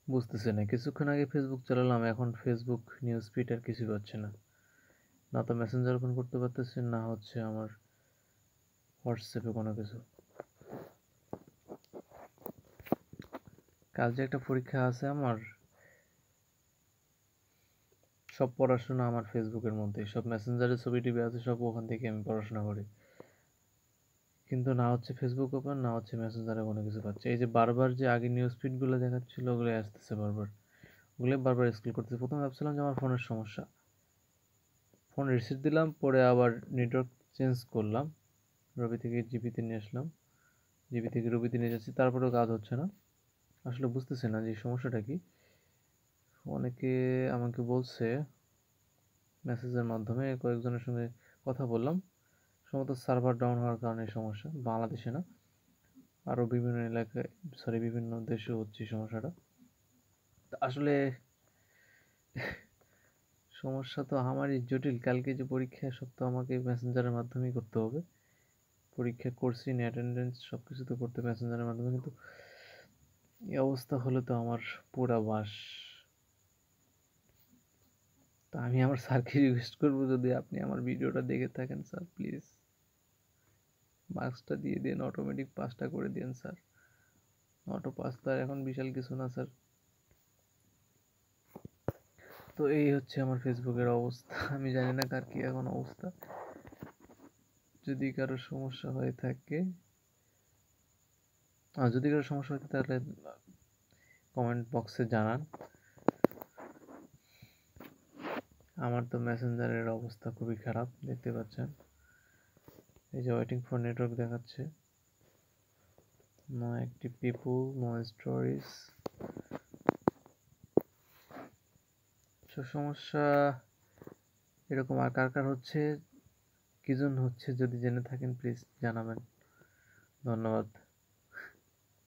বুঝতেছি না। কিছুক্ষণ আগে ফেসবুক চালালাম, এখন ফেসবুক নিউজ ফিড আর কিছুই পাচ্ছি না। না তো মেসেঞ্জার ওপেন করতে পারতেছি, না হচ্ছে আমার হোয়াটসঅ্যাপে কোনো কিছু। কাল যে একটা পরীক্ষা আছে আমার, সব পড়াশোনা আমার ফেসবুকের মধ্যে, সব মেসেঞ্জারে ছবি টিভি আছে, সব ওখান থেকে আমি পড়াশোনা করি। কিন্তু না হচ্ছে ফেসবুক ওপেন, না হচ্ছে মেসেঞ্জারে কোনো কিছু পাচ্ছে। এই যে বারবার যে আগে নিউজ ফিডগুলো দেখাচ্ছিল, ওগুলো আসতেছে বারবার, ওগুলো বারবার স্ক্রল করতেছে। প্রথমে ভাবছিলাম যে আমার ফোনের সমস্যা, ফোন রিসেট দিলাম, পরে আবার নেটওয়ার্ক চেঞ্জ করলাম, রবি থেকে জিবিতে নিয়ে আসলাম, জিবি থেকে রবিতে নিয়ে যাচ্ছি, তারপরেও কাজ হচ্ছে না। আসলে বুঝতেছি না যে সমস্যাটা কি। অনেকে আমাকে বলছে, মেসেজের মাধ্যমে কয়েকজনের সঙ্গে কথা বললাম, সম্ভবত সার্ভার ডাউন হওয়ার কারণে এই সমস্যা। বাংলাদেশে না, আরও বিভিন্ন এলাকায়, সরি বিভিন্ন দেশে হচ্ছে এই সমস্যাটা। আসলে সমস্যা তো আমারই জটিল। কালকে যে পরীক্ষা, সব তো আমাকে মেসেঞ্জারের মাধ্যমেই করতে হবে। পরীক্ষা করছি, অ্যাটেন্ডেন্স সব কিছু তো করতে মেসেঞ্জারের মাধ্যমে, কিন্তু এই অবস্থা হলে তো আমার পুরা বাস। তো আমি আমার স্যারকে রিকোয়েস্ট করবো, যদি আপনি আমার ভিডিওটা দেখে থাকেন স্যার, প্লিজ মার্কসটা দিয়ে দিন, অটোমেটিক পাসটা করে দিন স্যার। অটো পাস তো আর এখন বিশাল কিছু না স্যার। তো এই হচ্ছে আমার ফেসবুকের অবস্থা। আমি জানি না কার কি এখন অবস্থা। যদি কারো সমস্যা হয়ে থাকে, যদি কারো সমস্যা হয়ে থাকে তাহলে কমেন্ট বক্সে জানান। আমার তো মেসেঞ্জারের অবস্থা খুবই খারাপ, দেখতে পাচ্ছেন। এই যে ওয়েটিং ফর নেটওয়ার্ক দেখাচ্ছে, no active people, no stories. সমস্যা এরকম আর কার কার হচ্ছে, কি জন্য হচ্ছে, যদি জেনে থাকেন প্লিজ জানাবেন। ধন্যবাদ।